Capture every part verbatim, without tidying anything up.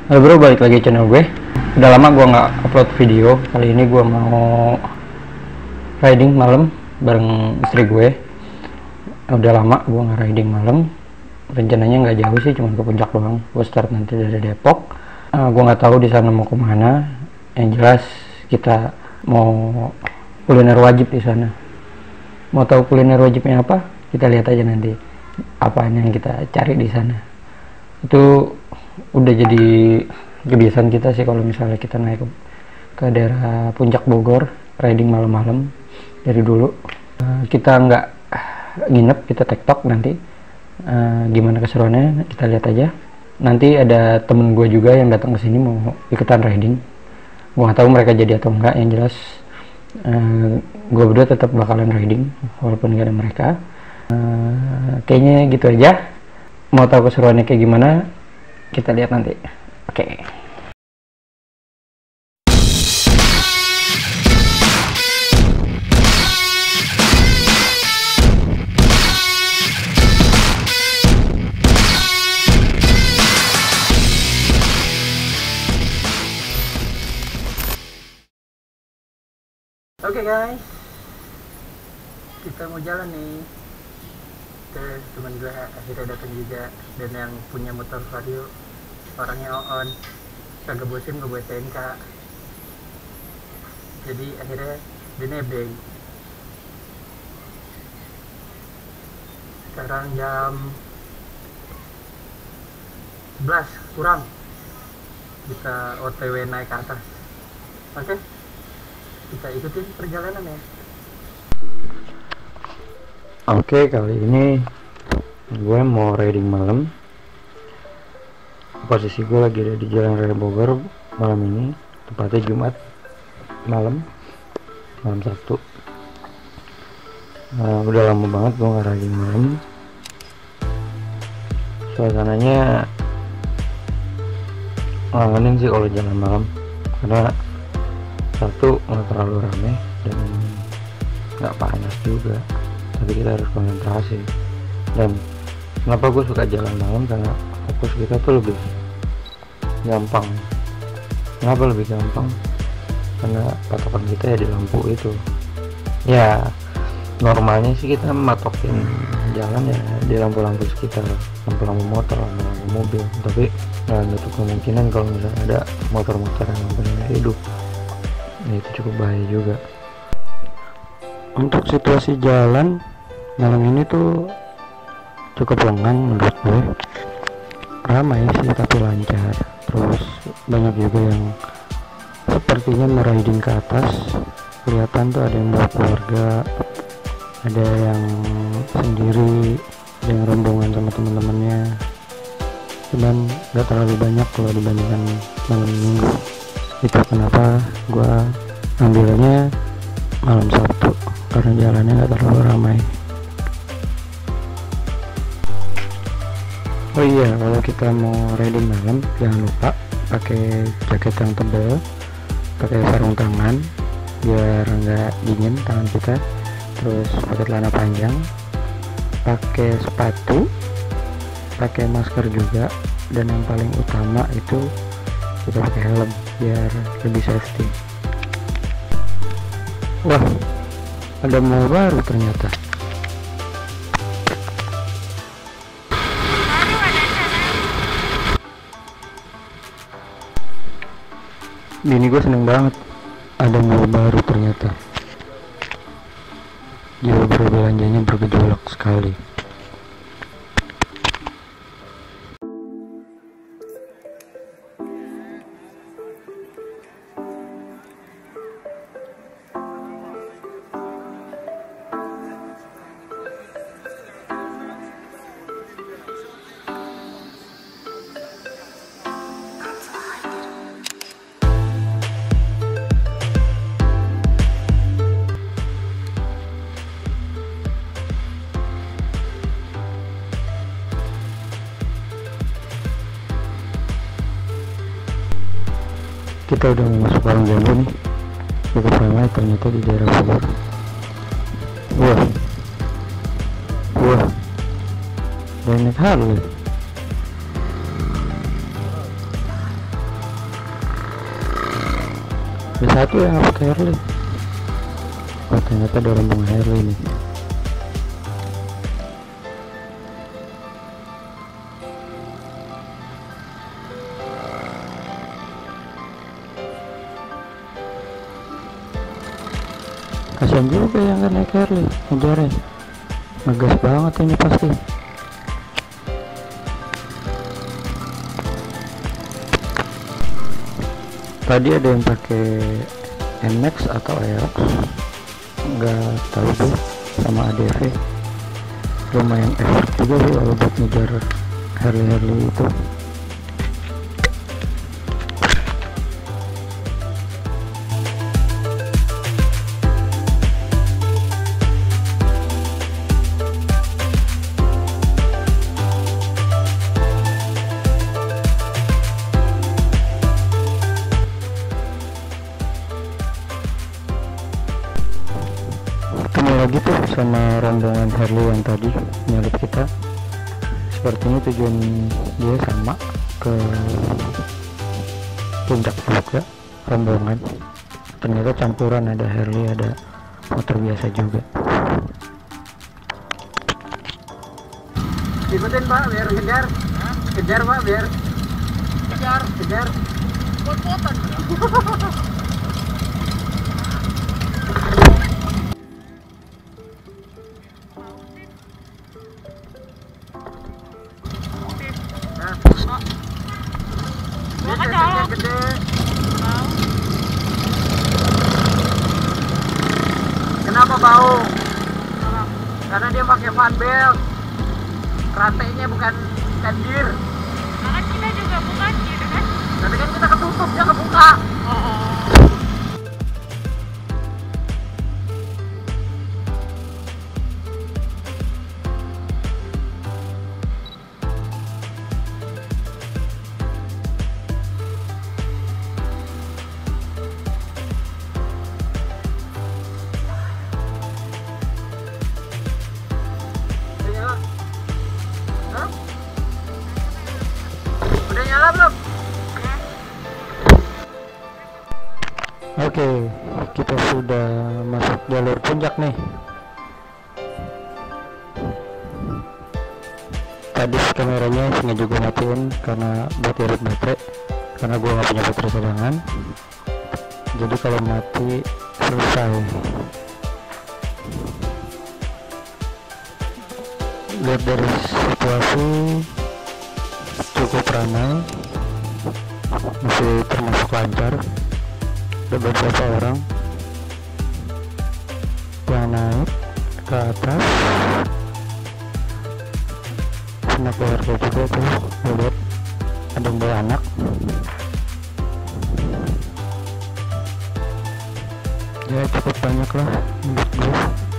Halo bro, balik lagi channel gue. Udah lama gue nggak upload video. Kali ini gue mau riding malam bareng istri gue. Udah lama gue nggak riding malam. Rencananya nggak jauh sih, cuma ke puncak doang. Gue start nanti dari Depok. Uh, gue nggak tahu di sana mau kemana. Yang jelas kita mau kuliner wajib di sana. Mau tahu kuliner wajibnya apa? Kita lihat aja nanti apa yang kita cari di sana. Itu udah jadi kebiasaan kita sih kalau misalnya kita naik ke, ke daerah puncak Bogor riding malam-malam dari dulu. Uh, kita nggak nginep, kita tektok nanti uh, gimana keseruannya kita lihat aja. Nanti ada temen gue juga yang datang ke sini mau ikutan riding. Gue nggak tahu mereka jadi atau enggak, yang jelas uh, gue berdua tetap bakalan riding walaupun gak ada mereka. Uh, kayaknya gitu aja. Mau tahu keseruannya kayak gimana? Kita lihat nanti. Oke. Okay. Oke okay guys, kita mau jalan nih. Terus teman gue akhirnya datang juga, dan yang punya motor vario orangnya on, kagak bosen ngebuat T N K, jadi akhirnya dia nebeng. Sekarang jam sebelas kurang, kita O T W naik ke atas. Oke, kita ikutin perjalanan ya. Oke, kali ini gue mau riding malam. Posisi gue lagi ada di Jalan Raya Bogor malam ini, tepatnya Jumat malam, malam Sabtu. Nah, udah lama banget gue nggak riding malam. Suasananya ngangenin sih kalau jalan malam, karena satu nggak terlalu rame dan nggak panas juga. Tapi kita harus konsentrasi. Dan kenapa gue suka jalan malam, karena fokus kita tuh lebih gampang. Kenapa lebih gampang? Karena patokan kita ya di lampu itu. Ya normalnya sih kita matokin jalan ya di lampu-lampu sekitar, lampu-lampu motor, lampu-lampu mobil. Tapi nggak nutup kemungkinan kalau misalnya ada motor-motor yang lampunya hidup, ya itu cukup bahaya juga. Untuk situasi jalan malam ini tuh cukup lengang menurut gue. Ramai sih tapi lancar. Terus banyak juga yang sepertinya meriding ke atas. Kelihatan tuh ada yang bawa keluarga, ada yang sendiri, ada yang rombongan sama teman-temannya. Cuman gak terlalu banyak kalau dibandingkan malam minggu. Itu kenapa gue ambilnya malam Sabtu, karena jalannya gak terlalu ramai. Oh iya, kalau kita mau riding malam jangan lupa pakai jaket yang tebal, pakai sarung tangan biar nggak dingin tangan kita, terus pakai celana panjang, pakai sepatu, pakai masker juga, dan yang paling utama itu kita pakai helm biar lebih safety. Wah, ada mall baru ternyata. Bini gue seneng banget ada mall baru ternyata. Jiwa berbelanjanya bergejolak sekali. Kita udah mau masuk Parung Jambu nih. Cukup ramai ternyata di daerah Bogor. Wah, wah, dan naik Harley. satu yang pakai Harley. Oh ternyata ada rombongan Harley nih. Kasian juga yang gak naik Harley, ngejarnya ngegas banget ini pasti. Tadi ada yang pakai N MAX atau Aerox, nggak tahu deh, sama A D V. Lumayan effort juga sih kalau buat ngejar Harley Harley itu. Lagi tuh sama rombongan Harley yang tadi nyalip kita. Sepertinya tujuan dia sama, ke puncak juga rombongan. Ternyata campuran, ada Harley ada motor biasa juga. Ikutin Pak biar kejar. Hah? Kejar Pak biar kejar kejar. Pot-potan. Gede. Kenapa bau? Karena dia pakai fan belt. Rantainya bukan bukan gear. Karena kita juga bukan gear kan? Tapi kan kita ketutup, dia kebuka. Oh. Udah nyala belum? Oke, kita sudah masuk jalur puncak nih. Tadi kameranya sengaja gue matiin karena buat irit baterai, karena gue nggak punya baterai cadangan. Jadi kalau mati selesai. Lihat dari situasi cukup ramai, masih termasuk lancar. Ada beberapa orang yang naik ke atas, anak keluarga juga tuh, lihat ada yang bawa anak. Ya cukup banyak lah menurut gue.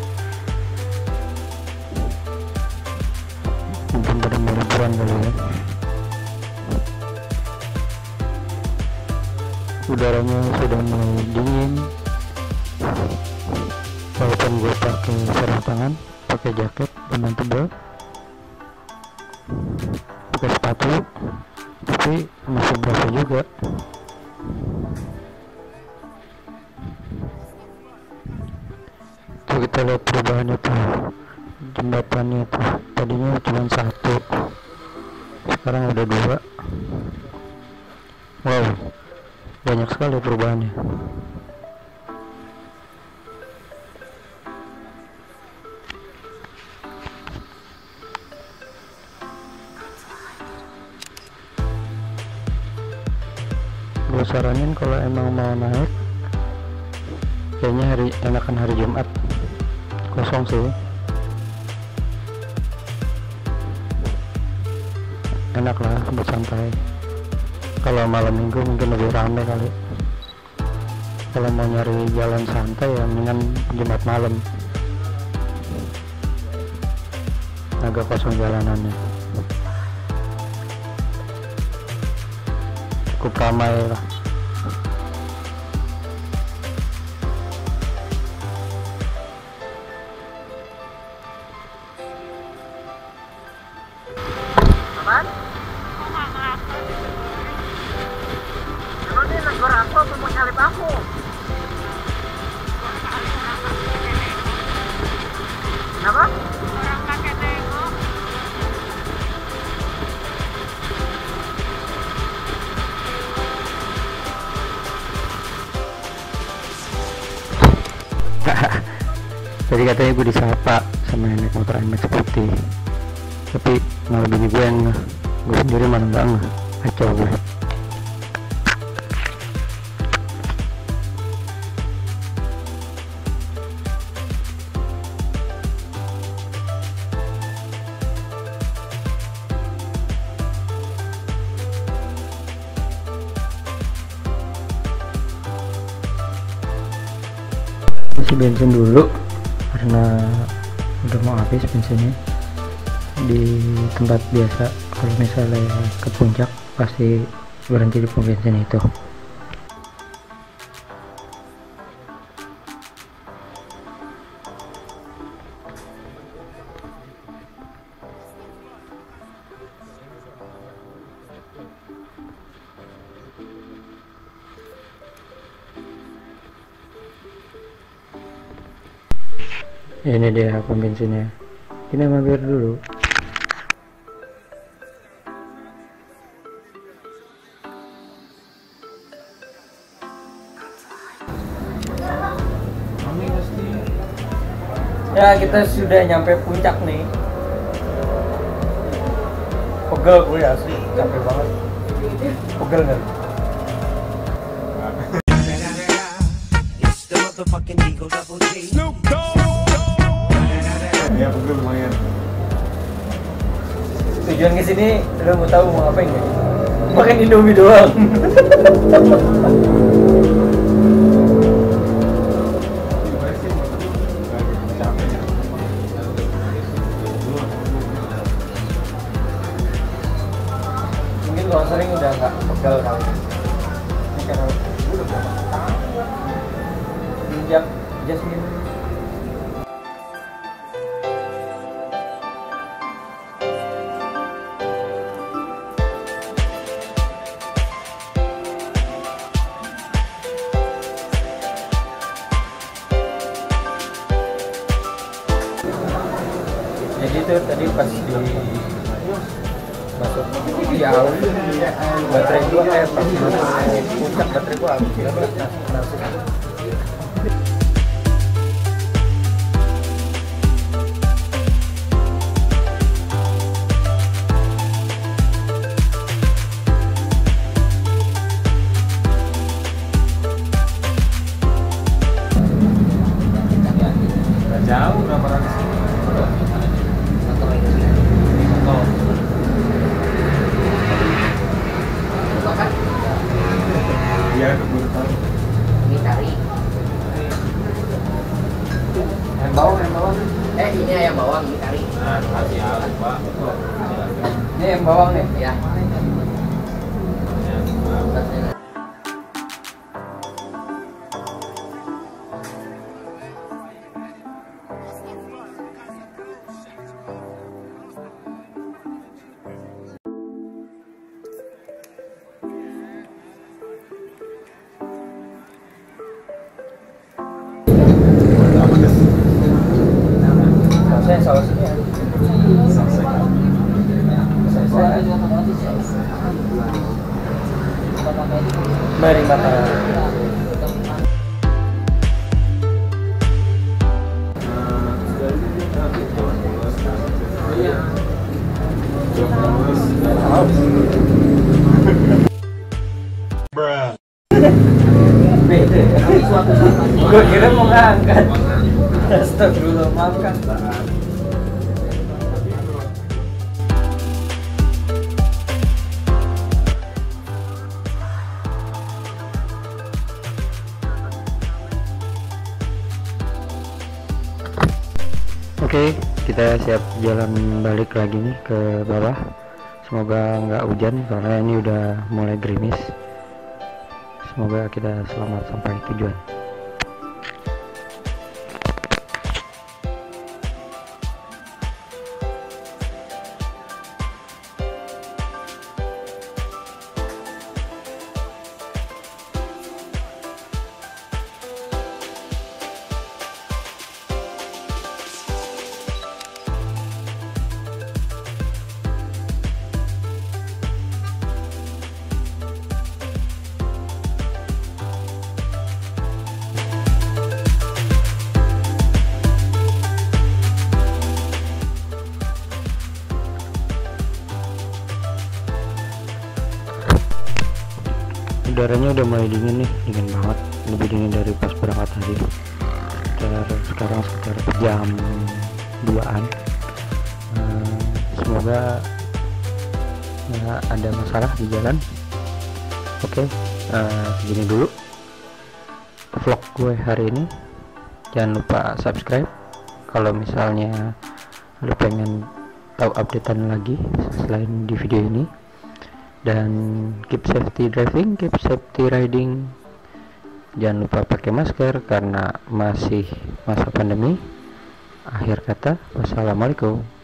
Mungkin pada ribuan kali ya. Udaranya sudah mulai dingin, walaupun gue pakai sarung tangan, pakai jaket dengan tebal, pakai sepatu, tapi masih berasa juga. Tuh kita lihat perubahannya tuh, jembatannya tuh, tadinya cuma satu, sekarang udah dua. Wow, banyak sekali perubahannya. Gue saranin kalau emang mau naik, kayaknya hari enakan hari Jumat, kosong sih, enak lah buat santai. Kalau malam minggu mungkin lebih ramai kali. Kalau mau nyari jalan santai ya mendingan Jumat malam, agak kosong jalanannya, cukup ramai lah. Apaan? Kok nggak ngelakon? Emang dia negor aku atau mau nyalip aku? Kenapa? Orang kakek tengok. Tadi katanya gue disapa sama nenek motor N Max putih, tapi malah bini gue yang ngeh. Gue sendiri mana nggak ngeh. Kacau gue. Isi bensin dulu karena udah mau habis bensinnya. Di tempat biasa kalau misalnya ke puncak pasti berhenti di pom bensin itu. Ini dia pom bensinnya. Kita mampir dulu. Ya, kita sudah nyampe puncak nih. Pegel gue asli, capek banget. Pegel nggak? Ya pegel lumayan. Tujuan ke sini lo mau tahu mau ngapain nggak? Makan Indomie doang. Mungkin kalau sering udah nggak pegel kali. Ini karena udah berapa tahun sejak Jasmine. Jadi tuh tadi pas di masuk di awal baterai gua eh pas masuk puncak baterai gua habis. Jauh berapa ratus? Iya, gue tahu. Ini kari. Ayam bawang, ayam bawang. Eh ini ayam bawang, ini kari. Nah, kasih ya, Pak. Ini ayam bawang nih. Ya. Saya sausnya. Mari makan. Beda. Gue kira mau ngangkat. Astagfirullah, maafkan. Oke, kita siap jalan balik lagi nih ke bawah. Semoga nggak hujan karena ini udah mulai gerimis. Semoga kita selamat sampai tujuan. udaranya udah mulai dingin nih, dingin banget, lebih dingin dari pas berangkat tadi. Sekitar sekarang sekitar jam duaan. Hmm, semoga nggak ada masalah di jalan. Oke, uh, segini dulu vlog gue hari ini. Jangan lupa subscribe kalau misalnya lu pengen tahu updatean lagi selain di video ini. Dan keep safety driving, keep safety riding. Jangan lupa pakai masker karena masih masa pandemi. Akhir kata, wassalamualaikum.